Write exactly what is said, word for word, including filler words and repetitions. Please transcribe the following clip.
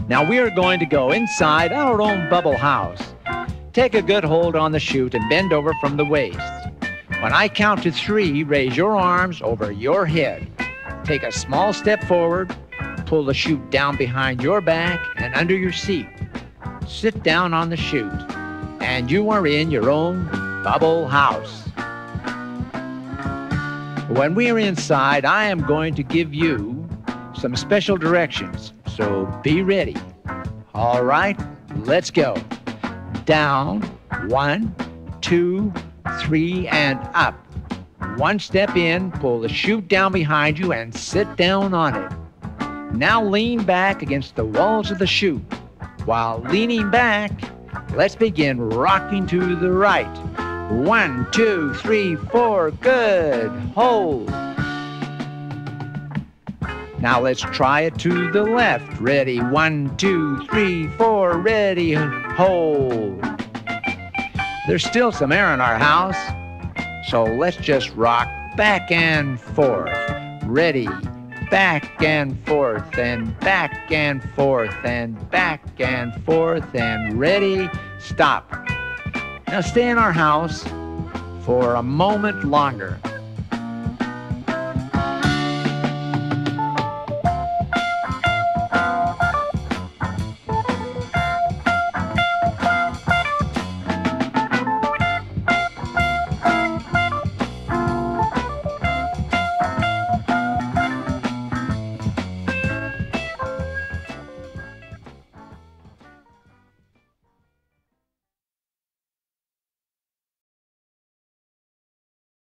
Now we are going to go inside our own bubble house. Take a good hold on the chute and bend over from the waist. When I count to three, raise your arms over your head. Take a small step forward, pull the chute down behind your back and under your seat. Sit down on the chute, and you are in your own bubble house. When we are inside, I am going to give you some special directions, so be ready. All right, let's go. Down, one, two, three, and up. One step in, pull the chute down behind you and sit down on it. Now lean back against the walls of the chute. While leaning back, let's begin rocking to the right. One, two, three, four, good. Hold. Now let's try it to the left. Ready, one, two, three, four, ready, hold. There's still some air in our house, so let's just rock back and forth. Ready, back and forth, and back and forth, and back and forth, and ready, stop. Now stay in our house for a moment longer.